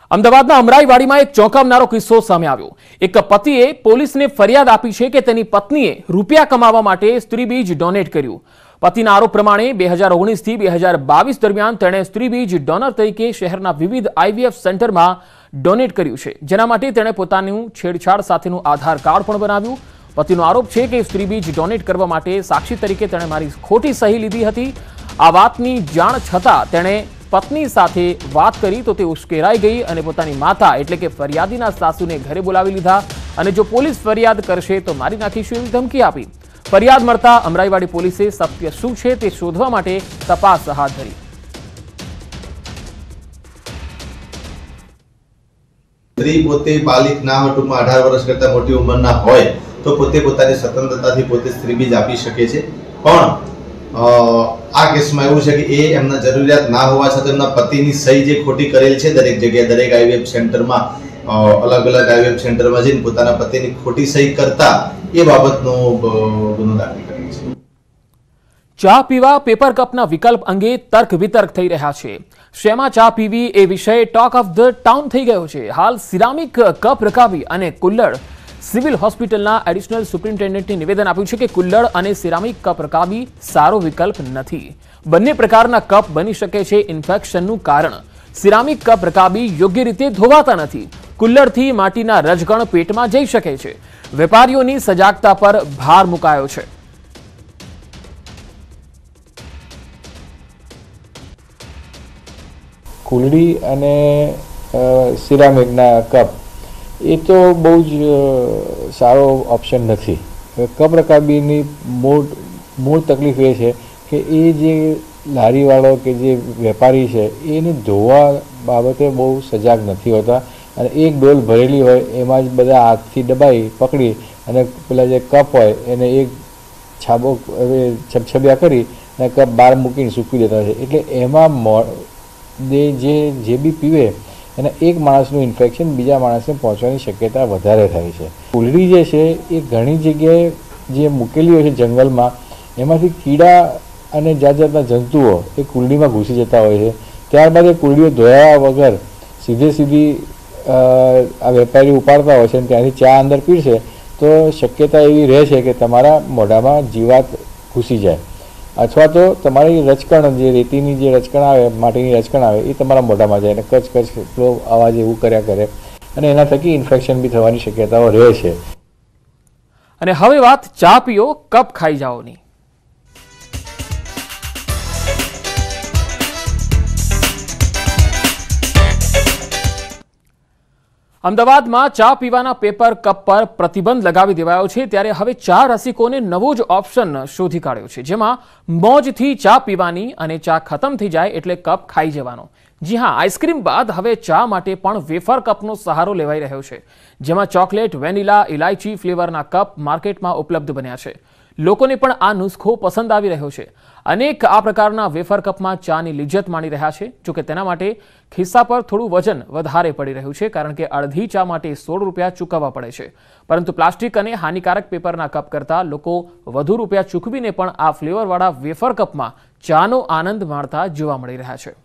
અમદાવાદના અમરાઈવાડીમાં એક ચોંકાવનારો કિસ્સો સામે આવ્યો। એક પતિએ પોલીસને ફરિયાદ આપી છે કે તેની પત્નીએ રૂપિયા કમાવા માટે સ્ત્રીબીજ ડોનેટ કર્યું। પતિના આરોપ પ્રમાણે 2019 થી 2022 દરમિયાન તેણે સ્ત્રીબીજ ડોનર તરીકે શહેરના વિવિધ આઈવીએફ સેન્ટરમાં ડોનેટ કર્યું છે, જેના માટે તેણે પોતાનું છેડછાડ સાથેનું આધાર કાર્ડ પણ બનાવ્યું। પતિનો આરોપ છે કે સ્ત્રીબીજ ડોનેટ કરવા માટે સાક્ષી તરીકે તેણે મારી ખોટી સહી લીધી હતી। આ વાતની જાણ છતાં તેણે पत्नी साथे बात करी तो ते उश्केराई गई और पोतानी माता एटले के फरियादीना सासूने घरे बोलावी लीधा और जो पुलिस फरियाद करशे तो मारी नाखीशुं एवी धमकी आपी। फरियाद मळता अमराईवाड़ी पुलिसे सत्य शुं छे ते शोधवा माटे तपास हाथ धरी। स्त्री पोते बालिक ना हो, टूंकमां 18 वर्ष करता मोटी उंमરના હોય તો પોતે પોતાની સ્વતંત્રતાથી પોતે સ્ત્રીબીજ આપી શકે છે। પણ आ केस में एवं है कि एमना जरूरियात ना होवा छतां एमना पतिनी सही जे खोटी करेल छे दरेक जगह दरेक आईवीएफ सेंटर में अलग अलग आईवीएफ सेंटर में जईने पोताना पतिनी खोटी सही करता ए बाबतनो गुनो दाखल करेल छे। चा पीवा पेपर कपना विकल्प अंगे तर्क वितर्क थई रह्या छे। शेमा चा पीवी ए विषय टॉक ऑफ ध टाउन थई गयो छे। हाल सिरामिक कप रकावी अने कुल्लड़ सिविल होस्पिटलना एडिशनल सुप्रिंटेन्डेंटे निवेदन आप्युं छे के कुल्लड़ अने सिरामिक कप रकाबी सारो विकल्प नथी। बंने प्रकारना कप बनी शके छे इन्फेक्शननुं कारण। सिरामिक कप रकाबी योग्य रीते धोवाता नथी। कुल्लड़थी माटीना रजकण पेटमां जई शके छे। वेपारीओनी सजागता पर भार मुकायो छे। कुल्डी अने सिरामिकना कप એ તો બહુ જ સારો ઓપ્શન નથી। કપ રકાબીની મૂળ તકલીફ એ છે કે એ જે લારીવાળો કે જે વેપારી છે એને ધોવા બાબતે બહુ સજાગ નથી હોતા અને એક ડોલ ભરેલી હોય એમાં જ બધા હાથથી દબાઈ પકડી અને પેલા જે કપ હોય એને એક છાબો છબછબિયા કરી અને કપ બહાર મૂકીને સૂકવી દેતા હોય છે। એટલે એમાં જે બી પીવે અને એક માણસનું ઇન્ફેક્શન બીજા માણસને પહોંચવાની શક્યતા વધારે થાય છે। કુલડી જે છે એ ઘણી જગ્યાએ જે મૂકેલી હોય છે જંગલમાં એમાંથી કીડા અને જાત જાતના જંતુઓ એ કુલડીમાં ઘૂસી જતા હોય છે। ત્યારબાદ એ કુલડીઓ ધોયા વગર સીધી આ વેપારી ઉપાડતા હોય છે અને ત્યાંથી ચા અંદર પીરશે તો શક્યતા એવી રહે છે કે તમારા મોઢામાં જીવાત ઘૂસી જાય अथवा तो तमारी रचकण जे रेतीनी जे रचकण आवे माटीनी रचकण आवे ए तमारा मोढामां जाय अने कच कच पेलो अवाज एवुं कर्या करे अने एना थकी इन्फेक्शन बी थवानी शक्यताओ रहे छे। अने हवे वात चा पीओ कप खाई जाओनी। अमदावादमां चा पीवाना पेपर कप पर प्रतिबंध लगावी देवायो छे। त्यारे हवे चा रसिकोने नवो ज ऑप्शन शोधी काढ्यो छे, जेमां मोजथी चा पीवानी अने चा खत्म थई जाय एटले कप खाई जवानो। जी हाँ, आइस्क्रीम बाद हवे चा माटे पण वेफर कपनो सहारो लेवाई रह्यो छे, जेमां चॉकलेट, वेनिला, इलायची फ्लेवरना कप मार्केटमां उपलब्ध बन्या छे। लोकोने पण आ नुस्खो पसंद आवी रह्यो छे। अनेक आ प्रकारना वेफर कपमां चानी लिज्जत माणी रह्या छे। जो के तेना माटे खिस्सा पर थोड़ुं वजन वधारे पड़ी रह्युं छे, कारण के अर्धी चा माटे 16 रूपिया चूकववा पड़े छे। परंतु प्लास्टिक अने हानिकारक पेपरना कप करता लोको वधु रूपिया चूकवीने पण आ फ्लेवरवाळा वेफर कपमां चानो आनंद माणता जोवा मळी रह्या छे।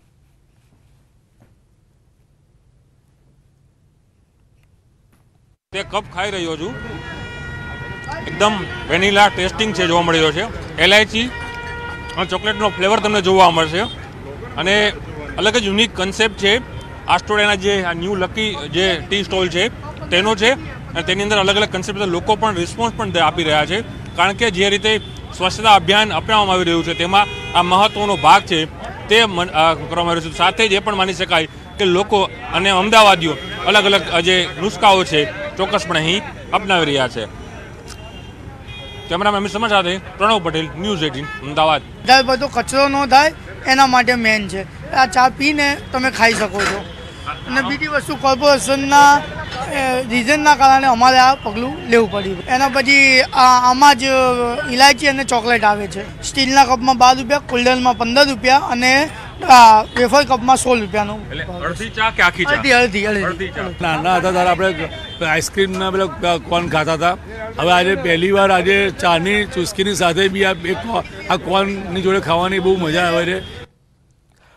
ते कप खाई रह्यो छुं, एकदम वेनिला टेस्टिंग छे जोवा मळी रह्यो छे। इलायची और चॉकलेटनो फ्लेवर तमने जोवा मळशे अने अलग ज यूनिक कन्सेप्ट छे। आस्टोडियाना जे आ न्यू लकी जे टी स्टॉल छे तेनो छे अने तेनी अंदर अलग अलग कन्सेप्ट लोको पण रिस्पोन्स पण आपी रह्या छे, कारण के जे रीते स्वच्छता अभियान अपनाववामां आवी रह्युं छे तेमां आ महत्वनो भाग छे ते करवामां आव्यो छे। साथे ज ए पण मानी शकाय के लोको अने अमदावादीओ अलग अलग जे नुस्खाओ छे ચોક્કસપણે અહીં અપનાવી રહ્યા છે। કેમેરામેન અમિત સમર સાથે પ્રણવ પટેલ, ન્યૂઝ 18 અમદાવાદ। વધારે બધો કચરો ન થાય એના માટે મેન છે। આ ચા પીને તમે ખાઈ શકો છો અને બીજી વસ્તુ કોર્પોરેશનના રીઝનના કારણે અમારે આ પગલું લેવું પડ્યું। એના પછી આમાં જ ઇલાયચી અને ચોકલેટ આવે છે। સ્ટીલના કપમાં 12 રૂપિયા, કુલ્ડરમાં 15 રૂપિયા અને વેફર કપમાં 16 રૂપિયાનું। અડધી ચા કે આખી ચા? અડધી ચા। નાના હતા ત્યારે આપણે આઈસ્ક્રીમના પેલા કોન ખાતા હતા। હવે આજે પહેલી વાર આજે ચાની ચુસ્કીની સાથે બી આ કોનની જોડે ખાવાની બહુ મજા આવે છે।